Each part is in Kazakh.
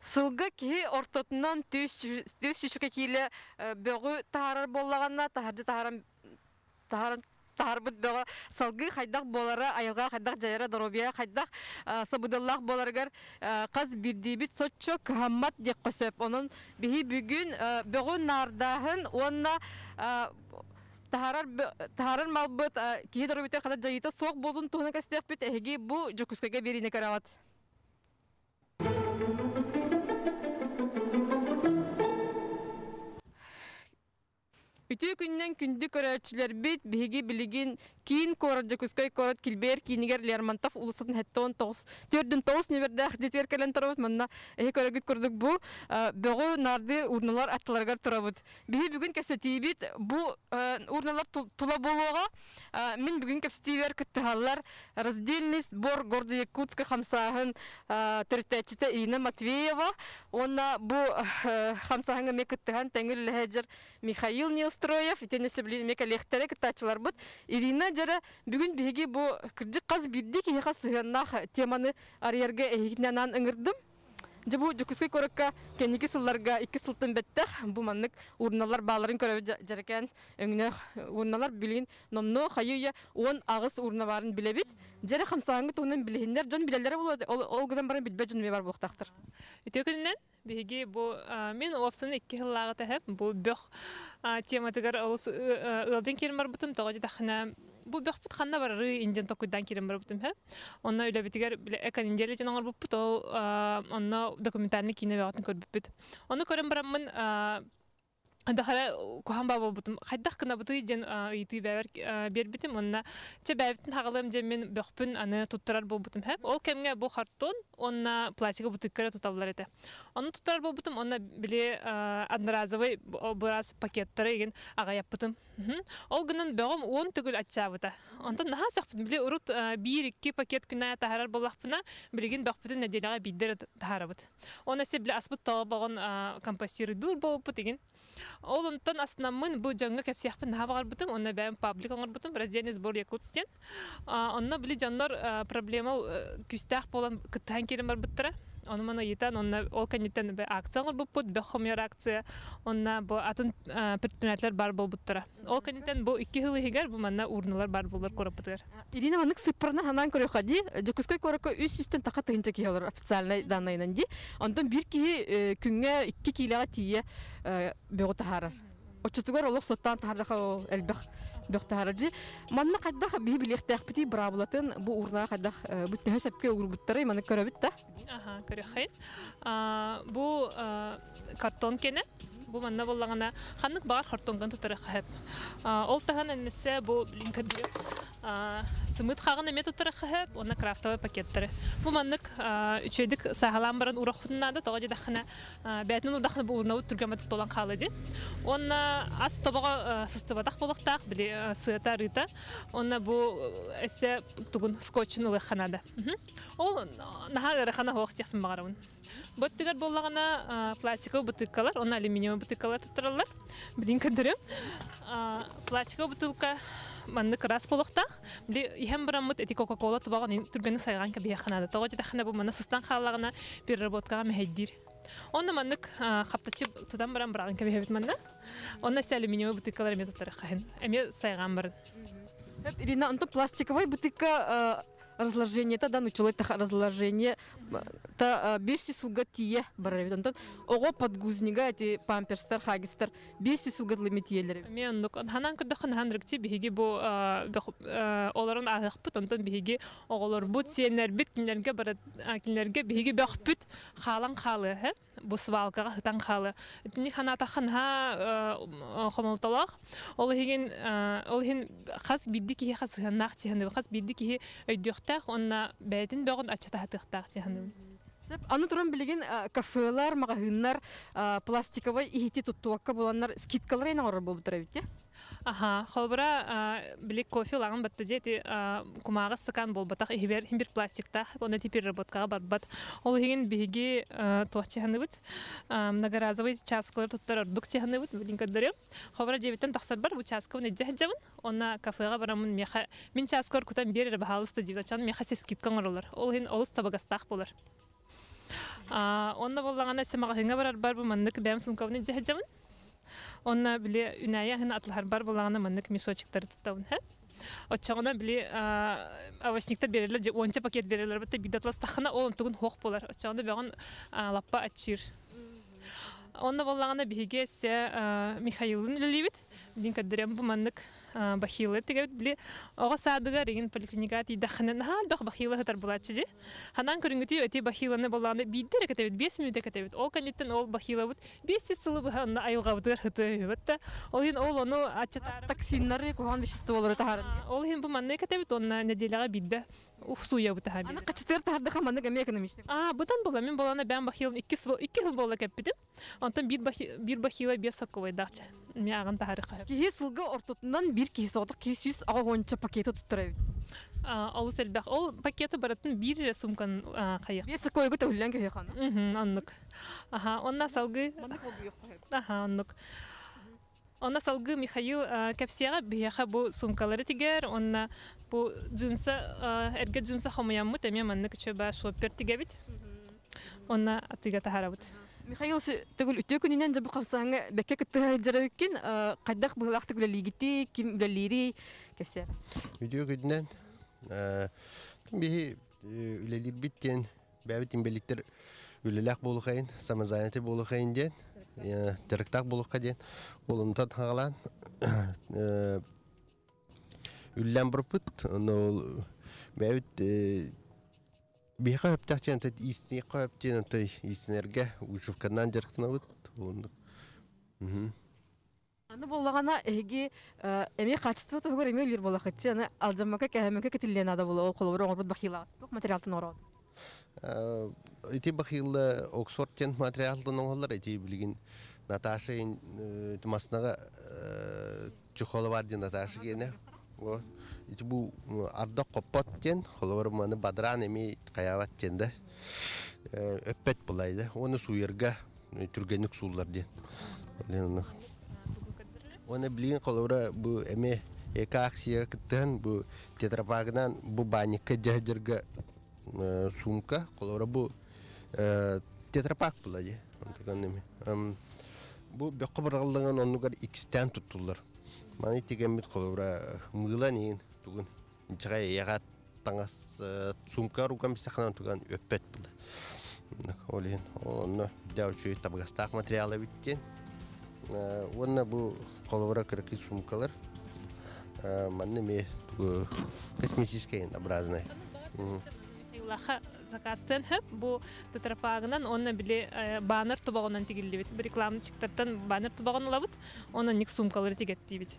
Сылга ки ортотунан төс шүшке киле бөгү таарар боллаганна тахаран тарбыт бөгө салгы хайдак болара айылга хайдак жайра доробия хайдак сабыдаллах боларгар каз бирдибит соччо хаммат дек көсөп онун бихи бүгүн бөгү нардахын онна тахарар малбыт ки доробитер када жайыта сок болун туна кастек бит эги бу жокускага берине карават. Үтү күннен күндү көрөчүлөр бит биги билигин кийин корожа күскөй корот килбер кийинигер Лермонтов улусын хеттон 4-9 небердах жетер келен турабыт манна көрөгүт көрдүк бу бөгө нарды урналар аттыларга турабыт. Биги бүгүн кепсетибит бу урналар тула болууга мен бүгүн кепсетибер кыттыгаллар раздельный сбор города Якутска хамсахын төрөтөчүтө Ирина Матвеева онна бу хамсахынга мекыттыган теңил лехежер Михаил Неустроев, и тени сөблин мека лехтере кытачылар бут. Ирина жара бүгүн биги бу кыржык каз бидди ки хасыгыннах теманы арьерге эхитнанан ыңырдым. Жабу жукуской коракка кеники сылларга 2 сылтын беттех бу маннык урналар бааларын көрөп жаракен өңнө урналар билин номно хаюя 10 агыс урна барын билебит. Жара хамсаңы тугунан билиндер жон билелер болот. Ол гыдан барын билбе жон бар булактактыр. Өтөкүннен биги бу мен опсын 2 жыллага тахып бу бөх тематыгар ылдын кирим бар бутум тогы тахна бу бөх бутханна бар инден токудан кирим бар бутум ха. Онна үле битигер экан инделе жанагар бу путол онна документальный кино багатын көрбүт. Оны көрөм барамын Дахара кухан бабы бутум хайдах кына буты жен ити бәвер бербитим онна че бәвиттин хагалым жен мен бөхпүн аны туттарар бол бутум хеп ол кемге бу картон онна пластика бутыккара туталлар эте оны туттарар бол бутум онна биле одноразовый бурас пакеттары еген ага яппытым ол гынан бөгөм 10 түгүл ачабыта онтон наха сакпын биле урут 1-2 пакет күнә тахарар боллакпына билеген бөхпүтүн неделага биддер тахарабыт оны се биле аспыт табагын компостиры дур болуп деген Ол онтон астынан бу жаңга кепсияхпын набагар бутум, онна бәм паблик оңор бутум, раздельный сбор Якутстен. Онна били жандар проблема күстах болан кыттан керим бар буттара. Оны мана етан, онна ол канеттен бе акция оңор буппут, бе хомер акция, онна бу атын предпринимателер бар бол буттара. Ол канеттен бу 2 жыл егер бу манна урналар бар болар көрөп бутар. Ирина манык сыпырна ханан көрө хади, жокуской коракка үстүстөн така тыгынча киялар официальный данныйнан ди. Онтон бир ки күнгө 2 килога тие бөгө тахарар. Очотугар олох соттан тахардаха элбек бөгө тахаржы. Манна кайдах би билектек бити брабулатын бу урна кайдах бу төсөпкө урбуттары маны көрөбүт да. Аха, көрөхөй. Бу картон кене бу манна боллагана ханнык бар картонган тутары хап. Ол таган энесе бу линкадыр сымыт хагын эме тутары хап, оны крафтовый пакеттери. Бу маннык үчөйдүк сагалан баран урахтунада тогы дахна бәтнен урдахны бу урнау тургамат толан калыды. Онна ас тобага сыстыбатак болуктак биле сыта рыта. Онна бу эсе тугун скотчын улаханада. Ол нахагара хана хоктяфын багарабын. Боттыгар боллагана пластиковый бутылкалар, оны алюминиевый бутылкалар тутуралар. Билин кандырым. Пластиковый бутылка манны крас болуктак. Биле ихем барамыт эти Кока-Кола тубаган турбени сайган кабияханада. Тогы жадахана бу мана сыстан халлагана переработкага мехеддир. Онна маннык каптачы тудан барам барган кабияхбит манна. Онна алюминиевый бутылкалар эме тутары кайын. Эме сайган барын. Ирина, онто пластиковый бутылка разложение та научилось разложение та 500 сылга тие барабит онтон ого подгузника эти памперстер хагистер 500 сылга лимитиелер мен ханан кырдыхан хандрыкти биги бу оларын агыппыт онтон биги оголор бут сенер бит кинерге барат кинерге биги бахпыт халан халы бу свалкага хытан халы тини ханата ханха хомолтолак ол хин хас биддики хас нахти ханды хас биддики өйдөхтәк онна бәйтин бөгөн ачата хатыктак жаһанным. Аны туран билеген кафелар, магазиннар пластиковый ихити туттуакка буланнар скидкалар ена орор болуп тура бит. Аха, холбара билек кофе лаган батты жети кумагы стакан болбатак ихбер химбир пластикта, оны типир работкага барбат. Ол хеген биги тохчаханы бит. Многоразовый часкалар туттар ордук чаханы бит, билин кадырым. Холбара жебиттен таксат бар, бу часка уны жахжабын. Онна кафега барамын меха мин часкалар кутан берер бахалысты жибачан меха скидкан оролар. Ол хен олус табагастак болар. Онна боллагана семагынга бар бу маннык бәм сумковны җәһҗәмин. Онна биле үнәя хин атлар бар боллагана маннык мешочектар туттабын һә. Оччагына биле авашниктар берелер, онча пакет берелер, бит бидатлас тахына ол тугун хок болар. Оччагында бяган лаппа ачир. Онна боллагана биге се Михаилын лилибит. Дин кадырем бу маннык бахилы тегет биле ага садыга реген поликлиника тидахнын бах бахилы хатар булатчы. Ханан көрүнгүтү өтө бахиланы боллаганы биддер кетебит 5 минут кетебит. Ол канеттен ол бахилы бут 500 сылы бу ханна айылга бутар хыты бутта. Ол ин ол ону ачатар токсиннары куган веществолары тахар. Ол ин бу манны кетебит онна неделяга бидде уфсуя бу тахар. Аны качтыр тахарда хаманы гаме экономист. Бутан бола мен болана бәм бахилын 2 жыл болла кеппитим. Антан бир бахила бес соковой дача. Мен аган тахары кайып. Кие сылгы ортотунан бир кие сотык 200 агонча пакеты туттырабыт. Ол селбах ол пакеты баратын бир сумкан кайык. Бес койгы төлөн кие хана. Аннык. Онна салгы. Аннык. Онна салгы Михаил кепсияга бияха бу сумкалары тигер, онна бу джинса эрге джинса хамаяммы теме маннык чөба шоппер тигебит. Онна атыга тахарабыт. Михаил төгүл үтө күнүнөн жабы калсаңы бекке кытты жарабыккин кайдак быгылакты гүлелигити ким үлелири кепсе. Үтө күнүнөн би үлелир биттен бәбит имбелиттер үлелак болукайын, самозанятый болукайын ден, директак болукка ден, олунтан хагалан үллән бурпут, но бәбит бихэ хөптәхчен тет истини хөптен тет истинерге учувканнан жарктына бут. Аны боллагана эги эме качество тогор эме үлер болахачы аны алжамака кәһәмәкә кетилен ада була ол колоры оңрут бахила. Ток материалтын ород. Ити бахилла Оксфордтен материалтын оңлар ити билген Наташа тмаснага чухола бар ди Наташа гене. Во ити бу ардак копаттен холор маны бадран эми каяват тенде өппет булайды. Оны суерга түргенlik суулар ди. Оны билген холора бу эме эка акция кыттан бу тетрапагынан бу баникка жаһжырга сумка холора бу тетрапак булайды. Бу бөккө баргалыгын онугар икстен туттулар. Маны тегемит холора мыйланин тугун жага ягат таңас сумка рукам сахнан туган өппет булды. Олин оны дәүчү табгастак материалы биттен. Онна бу холора кыркы сумкалар. Манны ме косметический образный. Лаха заказтан хэп бу тетрапагынан онна биле баннер тубагынан тигилдибит. Бир рекламчыктардан баннер тубагын алабыт. Оны ник сумкалары тигеттибит.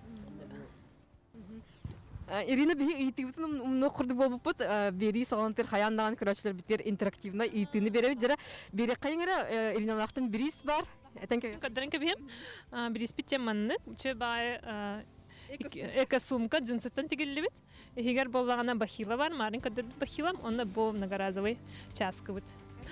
Ирина бии итигбитин нокурду болбупут бери салантер хаяндан көрөчлөр битер интерактивна итини беребит жара бери кайыңыра Ирина лактын бирис бар. Кадренке бим бирис питчем манны чөбай эка сумка джинсеттен тигилдибит. Егер боллагана бахила бар, марин кадыр бахилам, онна бо многоразовый часка бит.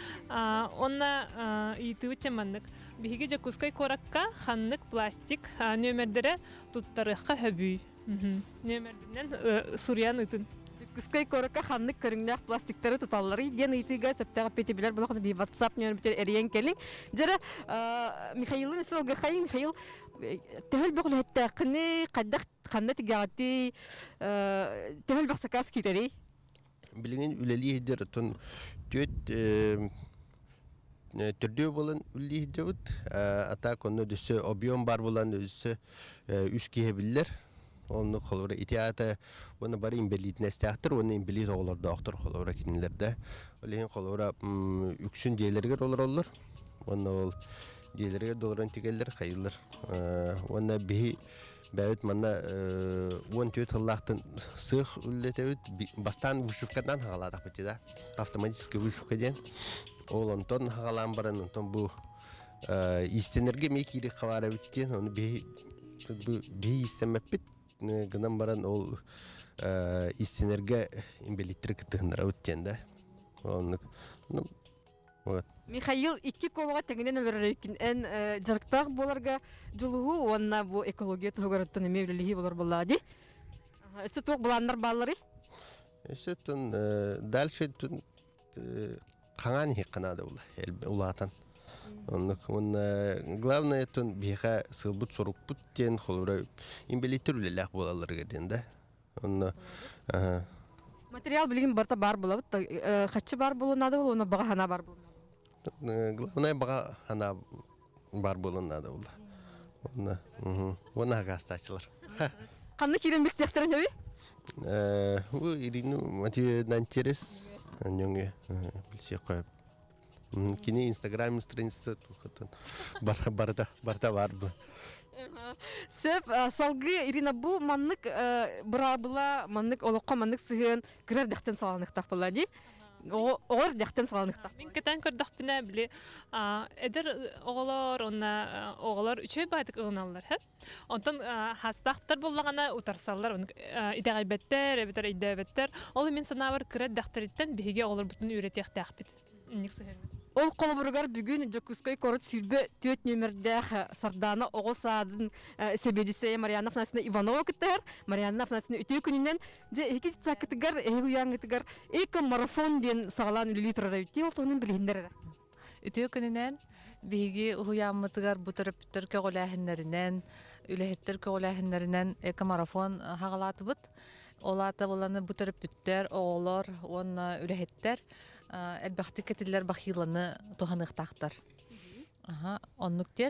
Онна итибитчем маннык. Биге же кускай коракка ханнык пластик нөмердере туттарыкка хөбүй. Нөмерден сурьян ытын. Кускай коракка ханнык көрүңнәк пластиктары туталлары ден итига септага петебилер булакны би WhatsApp нөмер битер эриен келин. Жара Михаилын сылга хайын Михаил тәһәл бөгөл хәтта кыны кадак ханнат гати тәһәл баксакас кирери. Билген үлели дер тон төт төрдөө болон үлли дебут ата конно дөсө объем бар болан дөсө үс кебиллер. Onu kolora itiata onu bari imbelitne stahter onu imbelit oğlar doktor kolora kinlerde olehin kolora üksün jelerger olur onu jelerger dolaran tigeller kayıllar onu bihi bäwit manna on töt Allah'tan sığ ülletewit bastan vuşufkadan haladak bitida avtomatik vuşufkadan oğlanton halan baran onton bu istenerge mekiri kavara bitten onu bihi istemepit gınan baran ol istenerge imbelitrik tığınlara öttende. Михаил iki ковага тегинен өлөрөйкин эн жарктак боларга жолугу онна бу экология тогороттон эмелилиги болор боллади. Эсе ток буландар баллары. Эсе тон дальше тон хаңан хиккана да ула улатан. Он главное тон биха сылбут сорукпут тен холура имбелитер үлелек болалар геден да. Он Материал билген барта бар булабыт. Хатчы бар булу надо булу, оны бага хана бар булу. главное бага хана бар болон надо ула. Он агастачлар. Канны кирен бистехтерен яби? У Ирину мотивированный интерес, анёнге билсе коеп. Кини Инстаграм страница барта бар бу. Сеп салгы Ирина бу маннык брабыла, маннык олоққа маннык сыгын кирер дехтен саланыктак була ди. Ор дехтен саланыктак. Мен кетен көрдөх бине биле эдер оголор онна оголор үчөй байтык ылналар хеп. Онтон хастактар боллагана утарсаллар идегайбеттер, эбетер идебеттер. Ол мен санабар кирер дехтериттен биге оголор бутун үйретехтәхбит. Никсеһен. Ол колобургар бүгүн Жокускай корот сүрбе 4 номердә Сардана Огосадын Себедисе Марьяна Афнасына Иванова киттер. Марьяна Афнасына үтө күнүнөн же эки цакытыгар уяңытыгар эки марафон ден сагалан литр райти олтонун билиндер. Үтө күнүнөн биги уяммытыгар бутырып төркө голахыннарынан үлехеттер голахыннарынан эки марафон хагалатыбыт. Олата боланы бутырып бүттер, оголор, онна үлехеттер. Әлбәхте кетилер бахиланы туханыктактар. Оннуктен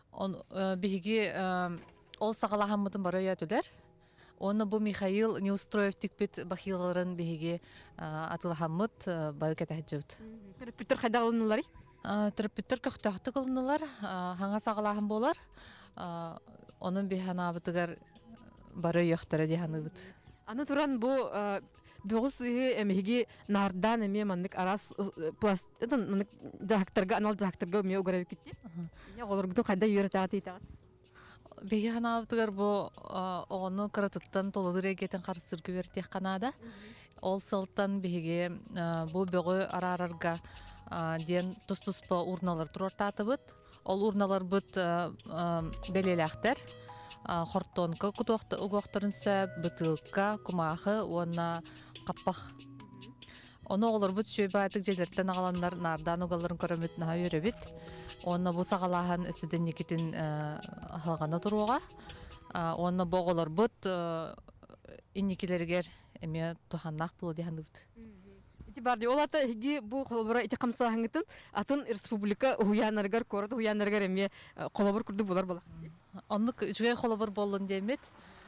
биги ол сагалахаммытын бары өтүлер. Оны бу Михаил Неустроев тикпет бахиларын биги атылахаммыт бары кетәҗүт. Пүтер хайдалынылар. Терпүтер көктәхте кылынылар, хаңа сагалахам болар. Onun bihanabıtıgar barı yoxtara dihanıbıt. Аны туран бу бөгүс эмеги нардан эме мандык арас пласт мандык жактарга анал жактарга эме угара кетти. Я олор бутун кайда үйрөтөт айтат. Биганабытыгар бу ону кырытыттан толудур кетен карсыр күбертек канада. Ол сылтан биге бу бөгү арарарга ден тустуспа урналар турартатыбыт. Ол урналар бут белелектер. Хортонка угоқтарын сөп, бытылка, кумахы, оны қаппақ. Оны олар бұт шөйбайтық желерттен ағаланлар нардан уғаларын көрімет наға үйребет. Оны бұл сағалахан өсіден некетін халғана тұруға. Оны бұғылар бұт иннекелергер әме тұханнақ бұлы дейханды бұт. Барды олата хиги бу колобура ити камсаһыңытын атын республика уянаргар корот уянаргар эме колобур курду булар була. Оннук үчгөй колобур болдун демет.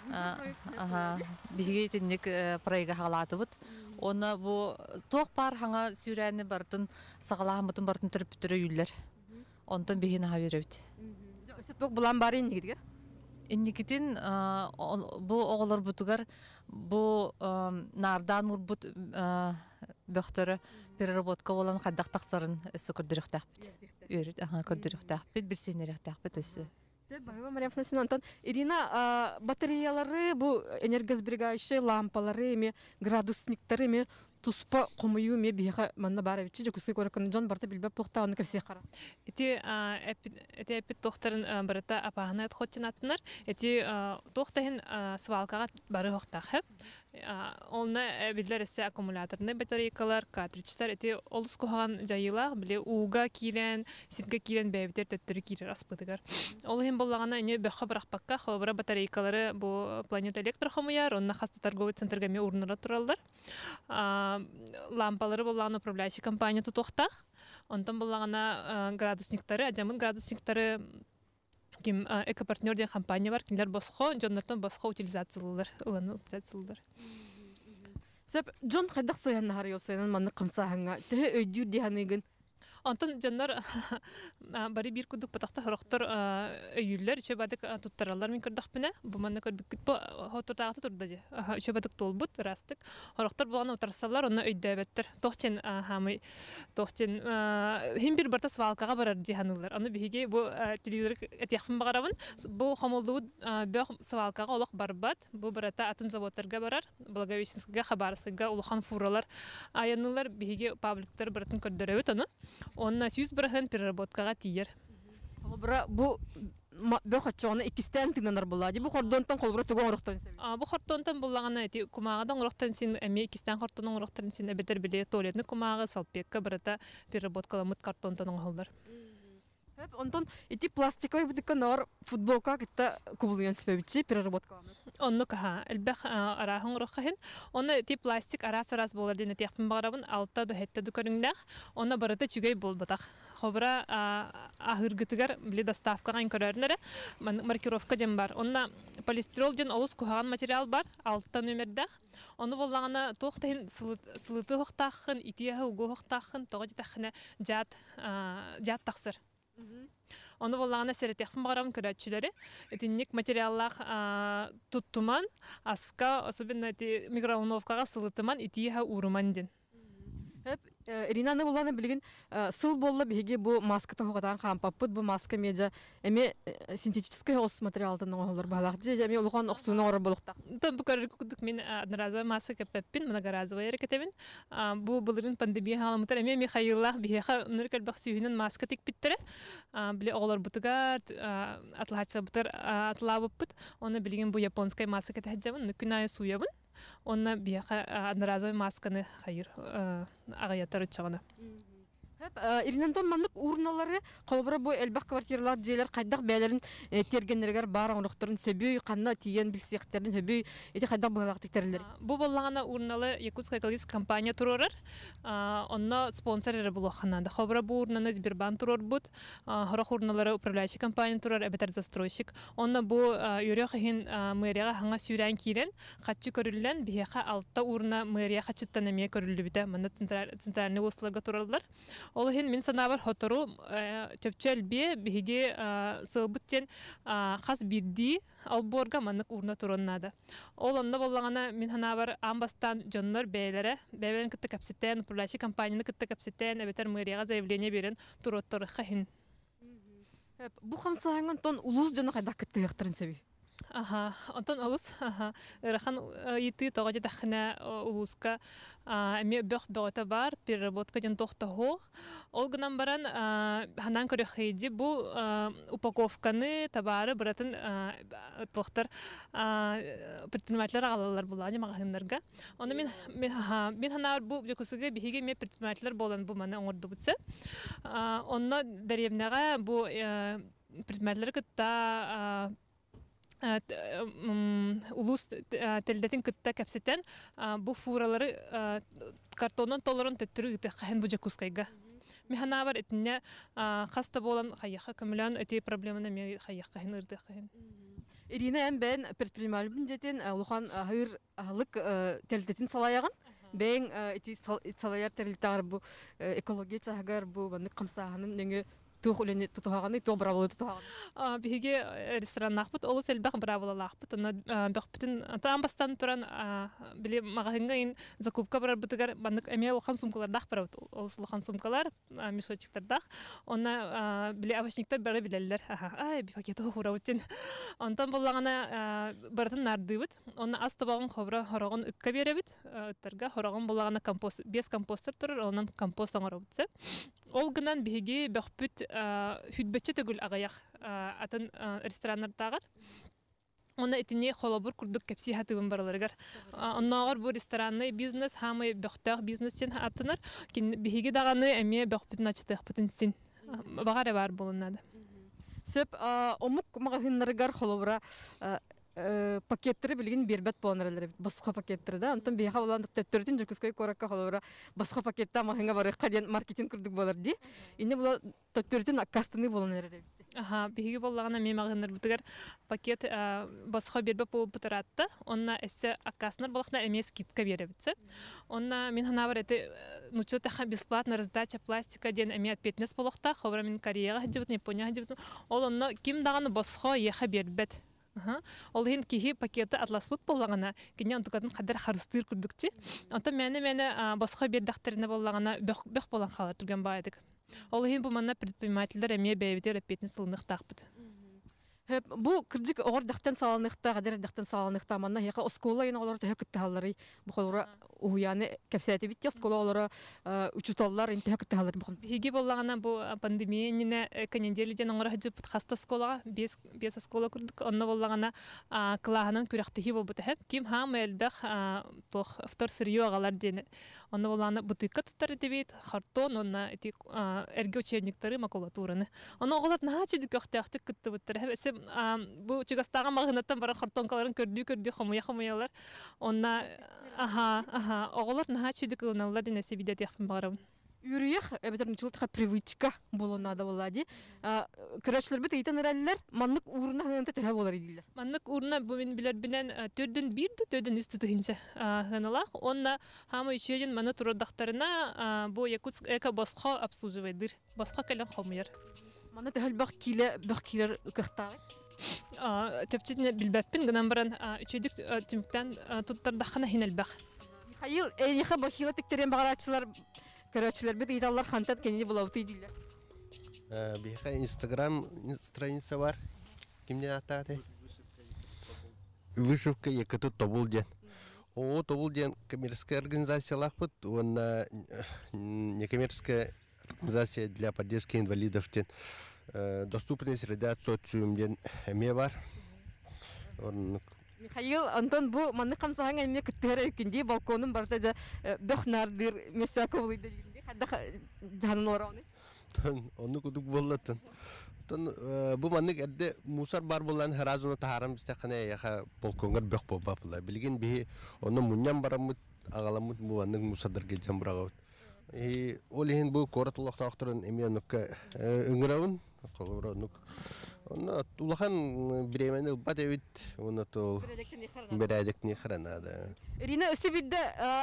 Биге тинник проекга халатыбыт. Оны бу ток бар хаңа сүрәне бартын сагалаһамытын бартын төрөп үйлер. Онтон бигин хавырыбыт. Ток булан бар иннигидер. Инникитин бу оголор бутугар бу нардан урбут бөхтөрө переработка болан каддак таксарын өсө көрдүрүктакпыт. Үйрөт, көрдүрүктакпыт, билсенеректакпыт өсө. Баба Мария Афнасьевна Антон, Ирина, батареялары, бу энергосберегающие лампалары, эме градусниктары, эме туспа комую эме биха манна барабичи жокусы көрөкөн жон барта билбеп тохта аны кепсе кара. Эти эпит тохтарын барата апахана хотчен аттынар. Эти тохтахин свалкага бары хохтах. Олна бидлер эсе аккумуляторный батарейкалар, картриджтар эти олус кохаган жайыла, биле уга кирен, ситге кирен бебитер төттөрү кирер аспытыгар. Ол хем боллагана эне бөхө баракпакка холбара батарейкалары бу Планета Электро хамыяр, онна хаста торговый центрга ме урнара туралдар. Лампалары боллаган управляющий компания тутохта. Онтон боллагана градусниктары, ажамын градусниктары ким экопартнер деген компания бар, киндер босхо, жоннортон босхо утилизациялар, ыланы утилизациялар. Сеп жон кайдак сыян нахар ёпсайнан манны кымсаһыңа, тээ өйдүр диханыгын. Онтон жандар бары бир кудук патакта хорохтор өйүллер үчө бадык туттаралар мен көрдөх бине. Бу манна көрбүк бу хотурдагы турда же. Үчө бадык толбут растык. Хорохтор буланы утарсалар, оны өйдөбөттөр. Тохчен хамы тохчен хим бир барта свалкага барар диханылар. Аны биге бу телевизор этехфин багарабын. Бу хомолду бök свалкага олох барбат. Бу барата атын заводтарга барар. Благовещенскага, Хабаровскага улухан фуралар. Аянылар биге пабликтер бартын көрдөрөбөт аны. Онна сүйүз бирахын переработкага тиер. Бу бөх ачоны икистен тыннар була. Бу хордонтан колбура туган орохтан себи. Бу хортонтан буллагана эти кумагадан урохтан син эми кистен хортонун урохтан син эбетер биле туалетны кумага салпекка барата переработкаламыт картонтан оңолдар. Хеп онтон ити пластиковый бутыка нор футболка кытта кубулуян себебичи переработкаламыт. Онну каха элбэх араһын уроххин. Оны эти пластик арас болар дине тяхпын багарабын алта до хетте дукарыңдах. Оны барата чүгөй болбатак. Хобра ахыргытыгар биле доставкага инкөрөрләре маркировка дем бар. Онна полистирол ден олус кухаган материал бар, алта номердах. Оны боллагана тохтын сылыты хохтахын, итияһы угу хохтахын, тогы тахына жат таксыр. Оны боллагана серетехпин багарам көрөтчүлөрү. Этинник материаллар туттуман, аска, особенно эти микроволновкага сылытыман, итияһы уруман ден. Хеп Иринаны буланы билген сыл болла биге бу маска тохотан хампаппыт бу маска медиа эме синтетический ос материалдан оңолор балак же эме улган оксуна ора болукта. Там бу көрүк кудук мен одноразовый маска кеппин, многоразовый эрекетебин. Бу былырын пандемия халамытыр эме Михаилах биха ныркал баксүйүнүн маска тик биттере. Биле оглор бутугар атлаача бутер атлабыппыт. Оны билген бу японская маска кетежебин, нүкүнай суябын. Онна бияха одноразовый масканы хайыр агаяттар үтчагана. Хеп Иринантон мандык урналары колбура бу элбак квартиралар жээлер кайдак бээлерин тергенлергер бар оңрохторун сөбүй канна тиген билсектерин сөбүй эти кайдак булак тектерилер. Бу боллагана урналы Якутская экологическая компания турорар. Онно спонсоры булохананда. Хобра бу урнаны Сбербанк турор бут. Хорох урналары управляющий компания турор эбетер застройщик. Онно бу юрехин мэрияга ханга сүйрән кирен хатчы көрүлгән бияха алта урна мэрия хатчыттан эме көрүлү бите. Мында центральный услуга туралар. Ол хин мен санабар хотору чөпчөл бе биге сылбыттен хас бирди алборга маннык урна туроннада. Ол онда боллагана мен санабар амбастан жоннор бейлере бебен кытты капситен управляющий компанияны кытты капситен эбетер мэрияга заявление берен туроттор хахин. Бу хамсаһанган тон улус жана кайдак кытты яктырын себи. Онтон олус рахан ити тогы тахна улуска эме бөх бөгөтө бар переработка жан тохтого ол гынан баран ханан көрөхейди бу упаковканы табары баратын тохтар предпринимательлер агалалар булады магазиндарга. Оны мен ханар бу жокусуга биһиге ме предпринимательлер болан бу мана оңорду бутса. Онно даремнага бу предпринимательлер кытта улус телдетин кытта капсетен бу фуралары картонон толорон төттүрү хен бу жакускайга. Механа бар этне хаста болан хаяха көмөлөн эти проблеманы ме хаяха хен ырды хен. Ирина бен предприниматель жетен улхан хайыр алык телдетин салаяган. Бен эти салаяр телдетар бу экология чагар бу баны камсаганын нөңө тухулени тутаганы то браволы тутаганы. Биге рестораннахпыт олус элбак браволалахпыт. Аны бөхпүтүн амбастан туран биле магазинга ин закупка бар бутыгар банык эме улхан сумкалардах бар олус улхан сумкалар мешочиктардах. Онна биле авашниктер бары билелер. Ай би пакеты хуравытын. Онтан боллагана бартын нардыбыт. Онна ас табагын хобра хорогон ыкка беребит. Ыттарга хорогон боллагана компост без компостер турар, онан компост оңоробутса. Ол гынан биге бөхпүт хүтбөтчө төгүл агаяк атын рестораннардагы. Оны этине холобур курдук кепси хатыбын бараларгар. Онногор бу ресторанный бизнес хамы бөхтөк бизнестен атынар. Биге даганы эме бөхпүтүн ачтык син. Багара бар болунады. Сөп омук магазиннаргар холобура пакеттери билген бербет боланарлар басқа пакеттери да антон бияха болан төттөртүн жокускай коракка холора басқа пакетта маханга бар каден маркетинг курдук болар ди инде була төттөртүн кастыны боланарлар биги боллагана мемагындар бутугар пакет басқа бербеп болуп бутаратты онна эссе акаснар болохна эмес скидка беребитсе онна мен хана бар эти нучута бесплатно раздача пластика ден эмет петнес болохта хобра мен Кореяга хажыбыт Японияга хажыбыт ол онна ким даганы басқа еха бербет. Ол хин кихи пакеты атласпут боллагана кине антукатын кадар харыстыр күрдүкчи. Ата мене басқа бер дактарына боллагана бөх болан халар турган байдык. Ол хин бу манна предпринимательдер эме бебитер петни сылынык такпыт. Бу кырдык огор дахтан саланыхта, гадер дахтан саланыхта манна яка оскола ена олар төһө кытталары бу холора уяны кепсәте бит оскола олара учуталлар инте төһө кытталары бу. Биги боллагана бу пандемия нене канендели жан оңра жып хаста сколага без скола курдук онно боллагана клаганын күрәхтеги болбут хәп ким хам элбэх бу втор сырьё агалар дене онно боллагана бутыка туттар дебит хартон онна эти эрге учебниктары макулатураны онно оглат нахачы дикөхтәхтик кытты буттар хәп бу чигастага магынаттан бара хартонкаларын көрдү хомуялар онна оголор нахачы дикылналар дене себидет яхпын барам. Үрüях эбетер чултка привычка болона да болади. Көрәчләр бит әйтән рәлләр маннык урына хәнтә төһә булар идиләр. Маннык урына бу мен билер белән төрдән бирде төрдән үсте тыгынча хәналак. Онна һәм ишәҗен маны турдактарына бу Якутск эко босха обслуживайдыр. Босха калан хомыяр. Маны төһәл бак килер кыхтагы. Төпчетне билбәппин гынан баран үчедик түмктән туттарда хана хинелбәх. Михаил эйнеха бахила тектерен багарачылар көрәчләр бит идаллар хантат кенди булауты идиләр. Бихай Инстаграм страница бар. Кимне атады? Вышивка Якуту Тобулден. О, Тобулден коммерческая организация лахпут, он некоммерческая организация для поддержки инвалидов. Доступность редакция социумден эме бар. Михаил, Антон, бу манны камсаһаң әйме киттәре икенди балконын барда да бөхнардыр местаковый да дигән. Хәдә җанын ораны. Оны кудук буллатын. Бу манны әдде мусар бар булган харазуны таһарам бистәкне яха балконгыр бөх булбапла. Билген би оны муннан барамыт агаламыт бу манны мусадырга җамбрагы. Олehen бу коратлык тактырын эменукка үңрәүн калыранук. Оны улахан биремене батевит, оны тол берәдек не хранада. Ирина өсебидде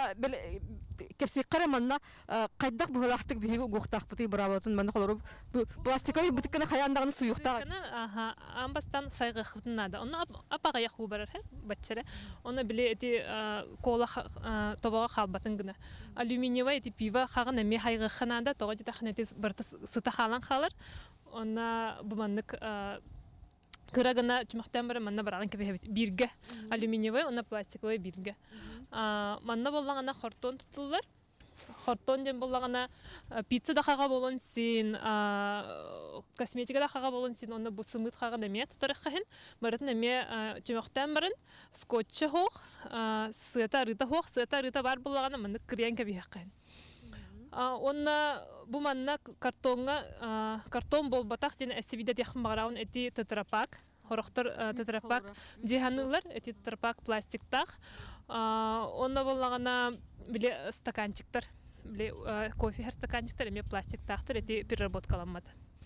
кепси караманна кайдак булахтык биге гохтак бути браватын маны колорып пластиковый бутыкны хаяндагын суюкта. Амбастан сайгы хутнада. Оны апага яху барар баччара. Оны биле эти кола тобага халбатын гына. Алюминиевый эти пива хагына ме хайгы ханада тогы тахнетис барта сыта халан халар. Она буманнык кырагына чумактан бара манна бараган кебе бирге алюминиевый, она пластиковый бирге. Манна боллагана хартон тутулар. Хартон ден боллагана пицца да хага болон син, косметика да хага болон син, она бу сымыт хага неме тутарахын. Баратын неме чумактан барын скотчы хох, сыта рыта бар боллагана манна кырян кебе хакын. Онна бу манна картон болбатак жана эсибиде яхын багараун эти тетрапак, хорохтор тетрапак жиһанылар эти тетрапак пластиктак. Онна боллагана биле стаканчиктар, биле кофе стаканчиктар эме пластиктактар эти переработкаланмат.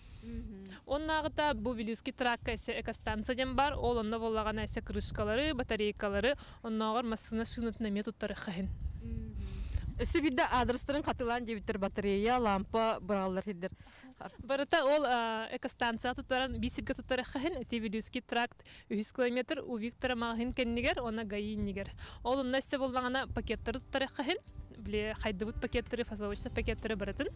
Оннагыта бу Вилюйский тракка эсе экостанцияден бар, ол онна боллагана эсе крышкалары, батарейкалары, оннагыр машина шынытына методтары хәен. Өсебидде адрестарын катылан дебиттер батарея, лампа браллар хиддер. Барыта ол экостанция туттаран бисирге туттары хәен, эти Вилюйский тракт 100 км у Виктора Магин кеннигер, она гаиннигер. Ол онна эсе боллагана пакеттары туттары хәен, биле хайдыбыт пакеттары, фасовочный пакеттары барытын.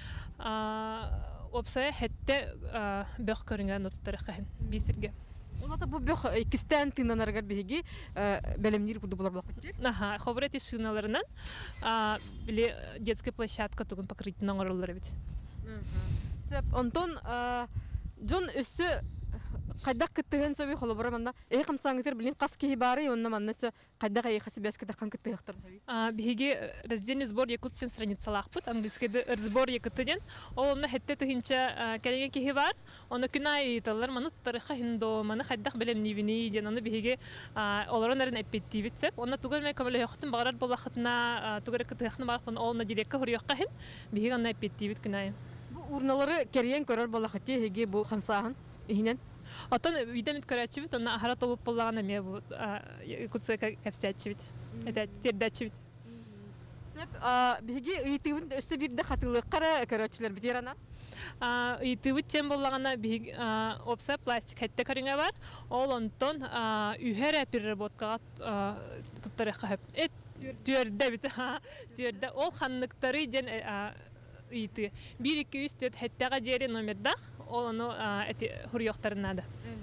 Опсая хәтте бөх көрүнгән туттары хәен бисирге. Улата бу бөх кистән тынанаргар биги белемнир буду булар булак. Хобрет шиналарынан биле детская площадка тугун покрытие наңгырылар бит. Сеп Антон Джон өсө кайдак кыттыгын сөбү холобора манда камсаңытыр билин каски бары онна маннасы кайдак хасыбяс кыттакан кыттыгыктыр. Биги раздельный сбор якутский страницалахпыт, английский сбор якутыден. Ол онна хетте тыгынча келеген кихи бар. Оны күнай италар манут тарыха хиндо, маны кайдак белемнибини ден аны биги олорон эппеттибит сеп. Онна тугал мен камеле яктын багарар болахытна тугар кыттыгын барпын олна дилекке хурьякка хин биги аны эппеттибит күнай. Бу урналары керген көрөр болахыты хеге бу хамсахан ихинен. Отон видамит көрәчибит, онна ахара толуп боллагана ме бу Якутска кепсәчибит. Это тердәчибит. Сеп биги ыйтыбын өсө бирде хатылык кара көрөчлөр битерана. Ыйтыбыт тем боллагана биги опса пластик хәтте көрүнгә бар. Ол онтон үһәр переработкага туттары хәп. Төрдә бит. Төрдә ол ханныктары ден ыйты. 1-2-3-4 хәттәгә дәре номерда. Ол аны эти хурьяктарына да.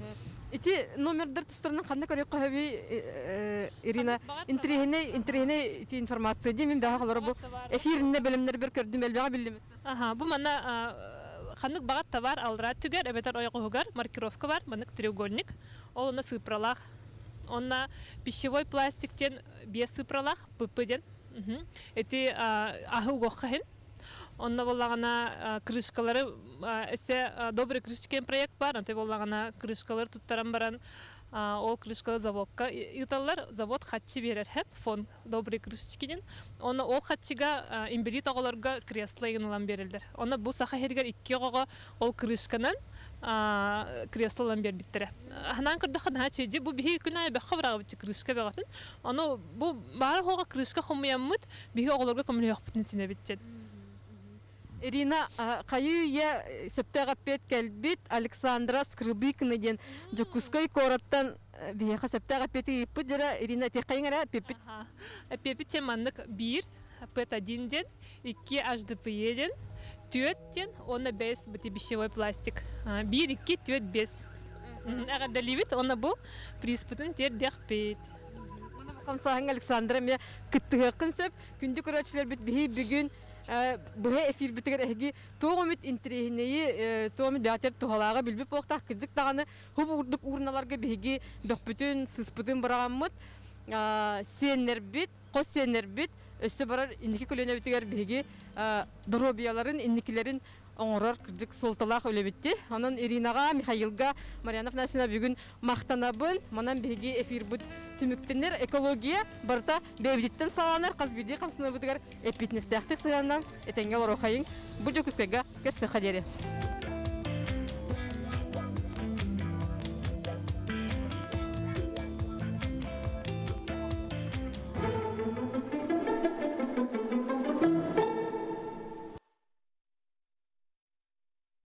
Ити номердер тустарынан кандай көрөк каби Ирина интерехне ити информация ди мен бага колор бу эфиринде белемнер бер көрдүм элбага билдим. Ага, бу мана ханнык багат товар алра түгер, эбетер ойгугар, маркировка бар, манык треугольник. Ол уна сыпралах. Онна пищевой пластиктен без сыпралах, пыпыден. Эти ахугоххен. Онна боллагана крышкалары эсе добрый крышкен проект бар, анты боллагана крышкалар туттаран баран ол крышкалы заводка италлар завод хатчы берер хеп фон добрый крышкиден. Онна ол хатчыга инвалид оголорга кресло егнылан берилдер. Онна бу саха хергер 2 ого ол крышканан креслолан бердиттер. Ханан кырдыхан хачыжы бу бихи күнай бе хабрага бит крышка бегатын. Ону бу бары хога крышка хомуяммыт бихи оголорга коммуни яхпытын сине биттен. Ирина кайуя септагапет келбит Александра Скрыбыкина ден жокускай кораттан бияка септагапети пыжыра Ирина текайңара пепит. Пепит чеманнык 1 пет-1 ден 2 HDPE ден 4 ден оны 5 бити пищевой пластик. 1 2 4 5. Ага далибит оны бу приспутын тер дехпет. Камсаң Александра ме кыттыгын сөп күндү көрөчүлөр бит бии бүгүн Бұға эфир бітігер әйгі тоғымет интерегінеyi тоғымет бәтер тұғалаға білбіп болықтақ күзік тағаны ғып ұрдық ұрыналарға бейгі бөкпүтін, сыспытын бұрағамыд сенер бит, қос сенер бит, өсі барар инекі көліне бітігер бейгі дробияларын, инекілерін оңырар күзік солталақ өлі бітті. Анан Иринаға, Михаилға, Марьянов Насина бүгін мақтанабын, манан бейгі эфир бұд түміктенер экология барта бейбідеттен саланар, қазбейді қамсына бұдығар эпитнестіяқтық сығаннан, әтенге лару қайын, бұл жокускайға керсі қадері.